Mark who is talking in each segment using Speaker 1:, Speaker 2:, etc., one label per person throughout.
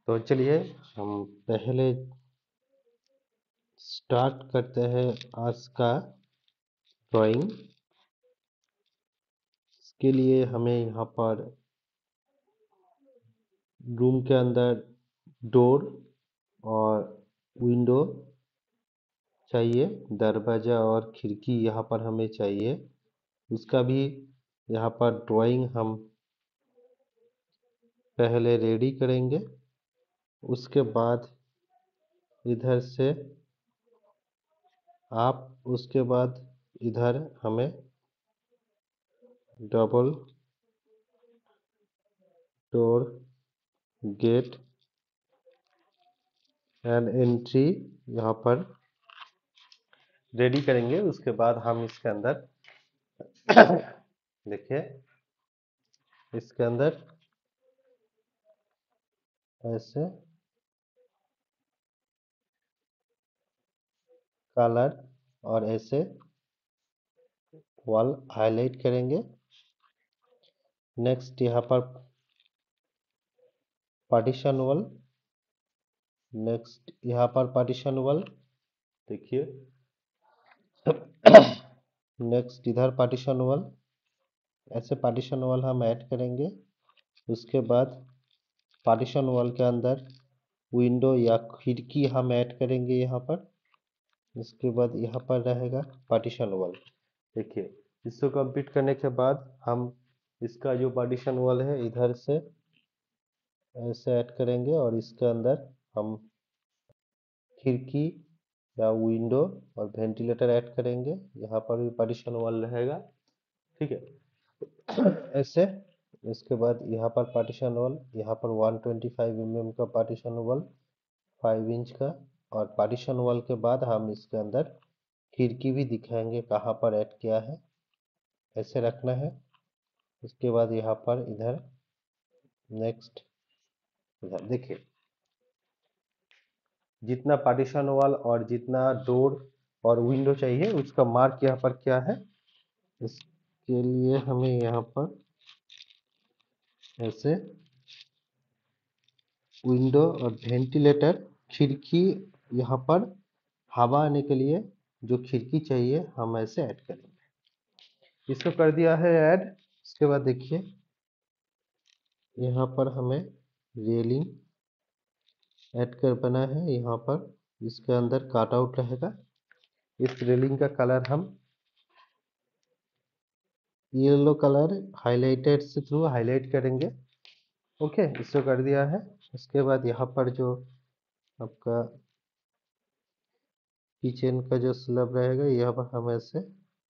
Speaker 1: तो चलिए हम पहले स्टार्ट करते हैं आज का ड्राइंग। इसके लिए हमें यहाँ पर रूम के अंदर डोर और विंडो चाहिए, दरवाज़ा और खिड़की यहाँ पर हमें चाहिए। उसका भी यहाँ पर ड्राइंग हम पहले रेडी करेंगे। उसके बाद इधर से उसके बाद इधर हमें double door gate and entry यहाँ पर रेडी करेंगे। उसके बाद हम इसके अंदर देखिए, इसके अंदर ऐसे कलर और ऐसे वॉल हाईलाइट करेंगे। नेक्स्ट यहाँ पर पार्टीशन वॉल, नेक्स्ट यहाँ पर पार्टीशन वॉल देखिए, नेक्स्ट इधर पार्टीशन वॉल, ऐसे पार्टीशन वॉल हम ऐड करेंगे। उसके बाद पार्टीशन वॉल के अंदर विंडो या खिड़की हम ऐड करेंगे यहाँ पर। इसके बाद यहाँ पर रहेगा पार्टीशन वॉल। देखिए, इसको कंप्लीट करने के बाद हम इसका जो पार्टीशन वॉल है इधर से ऐसे ऐड करेंगे और इसके अंदर हम खिड़की या विंडो और वेंटिलेटर ऐड करेंगे। यहाँ पर भी पार्टीशन वॉल रहेगा, ठीक है। ऐसे इसके बाद यहाँ पर पार्टीशन वॉल, यहाँ पर 125 mm का पार्टीशन वॉल 5 इंच का, और पार्टीशन वॉल के बाद हम इसके अंदर खिड़की भी दिखाएंगे कहाँ पर ऐड किया है, ऐसे रखना है। उसके बाद यहाँ पर इधर नेक्स्ट इधर देखिए, जितना पार्टीशन वॉल और जितना डोर और विंडो चाहिए उसका मार्क यहाँ पर क्या है। इसके लिए हमें यहाँ पर ऐसे विंडो और वेंटिलेटर खिड़की, यहाँ पर हवा आने के लिए जो खिड़की चाहिए हम ऐसे ऐड करेंगे। इसको कर दिया है ऐड। उसके बाद देखिए, यहाँ पर हमें रेलिंग ऐड कर बना है। यहाँ पर इसके अंदर काट आउट रहेगा। इस रेलिंग का कलर हम येलो कलर हाइलाइटेड से थ्रू हाईलाइट करेंगे। ओके, इसको कर दिया है। उसके बाद यहाँ पर जो आपका किचन का जो स्लैब रहेगा यहाँ पर हम ऐसे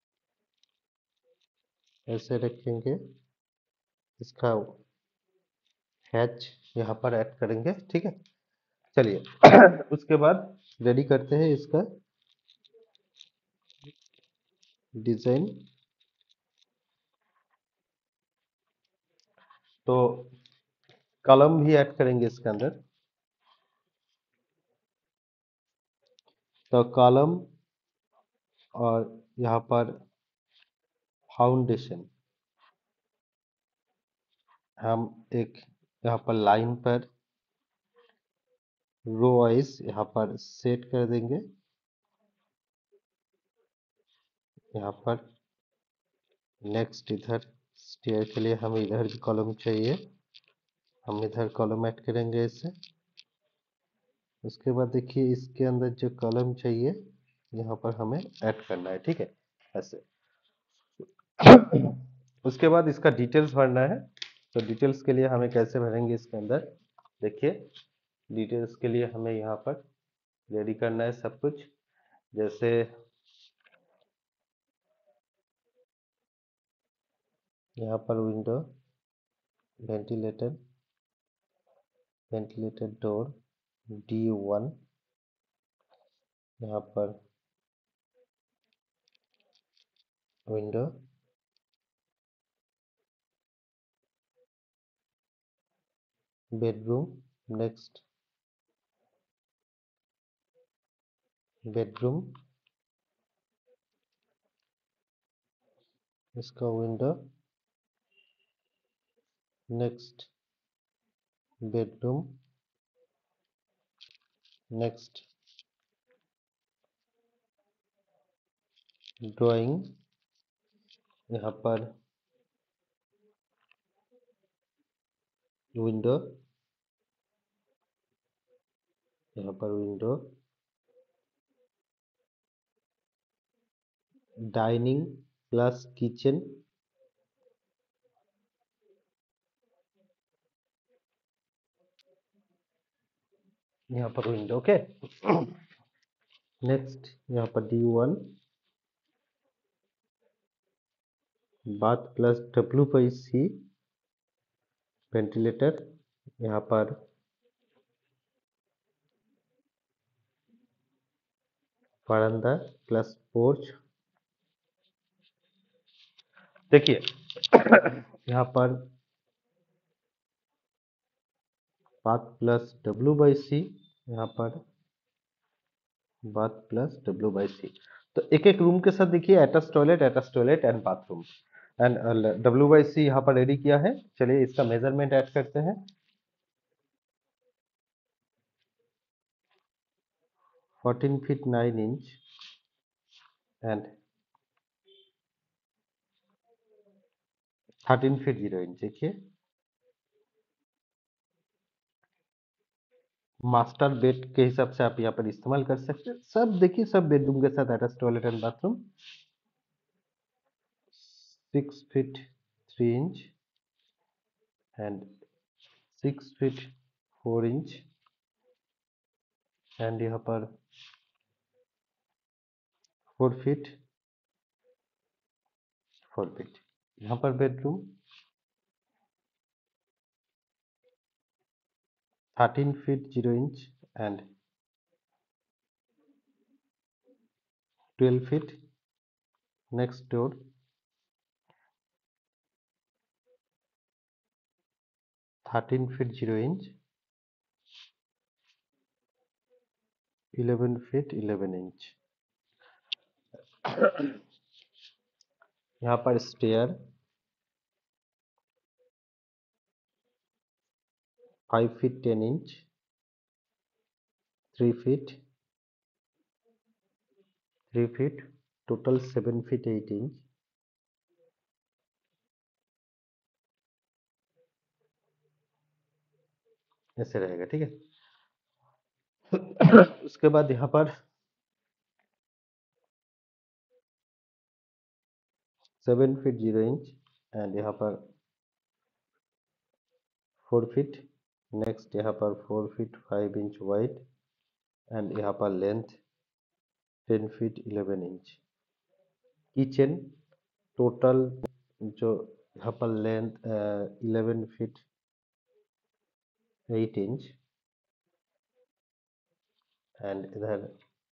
Speaker 1: ऐसे रखेंगे। इसका हैच यहाँ पर ऐड करेंगे, ठीक है। चलिए उसके बाद रेडी करते हैं इसका डिजाइन। तो कॉलम भी ऐड करेंगे इसके अंदर। तो कॉलम और यहाँ पर फाउंडेशन हम एक यहाँ पर लाइन पर रो वाइज यहाँ पर सेट कर देंगे। यहाँ पर नेक्स्ट इधर स्टेयर के लिए हमें इधर भी कॉलम चाहिए, हम इधर कॉलम ऐड करेंगे इसे। उसके बाद देखिए, इसके अंदर जो कॉलम चाहिए यहाँ पर हमें ऐड करना है, ठीक है, ऐसे। उसके बाद इसका डिटेल्स भरना है। तो डिटेल्स के लिए हमें कैसे भरेंगे इसके अंदर, देखिए, डिटेल्स के लिए हमें यहाँ पर रेडी करना है सब कुछ। जैसे यहाँ पर window, ventilator, ventilator door D1, यहाँ पर विंडो, बेडरूम, नेक्स्ट बेडरूम, इसका window, next bedroom, next drawing, यहाँ पर विंडो, यहाँ पर विंडो, डाइनिंग प्लस किचन, यहाँ पर विंडो। ओके, नेक्स्ट यहाँ पर D1 bath plus W/C ventilator, यहाँ पर बरामदा प्लस पोर्च। देखिए यहाँ पर बाथ प्लस W/C, यहाँ पर बाथ प्लस W/C। तो एक एक रूम के साथ देखिए attach toilet and bathroom and W/C यहाँ पर रेडी किया है। चलिए इसका मेजरमेंट ऐड करते हैं। 14 feet 9 inch and 13 feet 0 inch. देखिए मास्टर बेड के हिसाब से आप यहाँ पर इस्तेमाल कर सकते हैं। सब देखिए सब बेडरूम के साथ attach toilet and bathroom. 6 feet 3 inch and 6 feet 4 inch and यहाँ पर 4 फीट 4 फीट। यहाँ पर bedroom 13 feet 0 inch and 12 feet. Next door 13 feet 0 inch 11 feet 11 inch. यहाँ पर stair 5 feet 10 inch 3 feet 3 feet, total 7 feet 8 inch. ऐसे रहेगा, ठीक है। उसके बाद यहाँ पर 7 फीट 0 इंच एंड यहाँ पर 4 फीट। नेक्स्ट यहाँ पर 4 फीट 5 इंच वाइड एंड यहाँ पर length 10 feet 11 inch. Kitchen total जो यहाँ पर लेंथ 11 फीट 8 इंच एंड इधर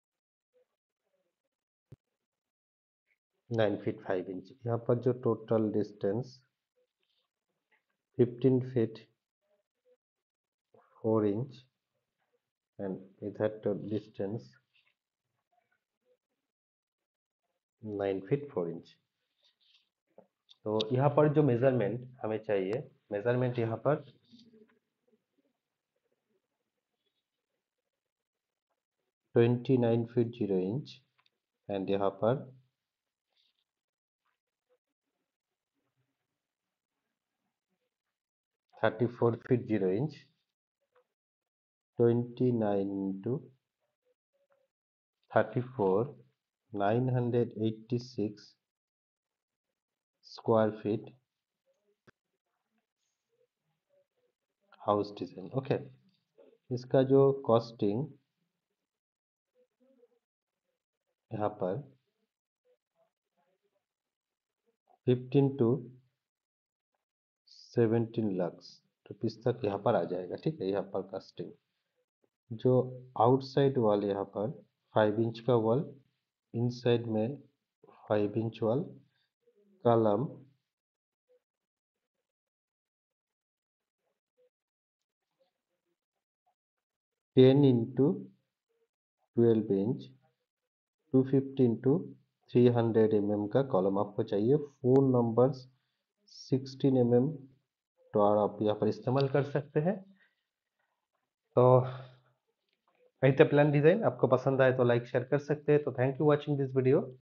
Speaker 1: 9 फीट 5 इंच। यहाँ पर जो total distance 15 feet 4 inch and इधर तो डिस्टेंस 9 फीट 4 इंच। तो यहाँ पर जो मेजरमेंट हमें चाहिए, मेजरमेंट यहाँ पर 29 फीट 0 इंच एंड यहाँ पर 34 feet 0 inch. 29 into 34 986 square feet house design. Okay, इसका जो कॉस्टिंग यहाँ पर 15 to 17 लाख रुपीस तक यहाँ पर आ जाएगा, ठीक है। यहाँ पर कॉस्टिंग जो आउटसाइड वॉल यहाँ पर 5 इंच का वॉल, इनसाइड में 5 inch wall, column 10 into 12 inch 250 into 300 mm का कॉलम आपको चाहिए। 4 नंबर्स 16 mm तो आप यहाँ पर इस्तेमाल कर सकते हैं। तो ऐसे प्लान डिजाइन आपको पसंद आए तो लाइक शेयर कर सकते हैं। तो thank you watching this video.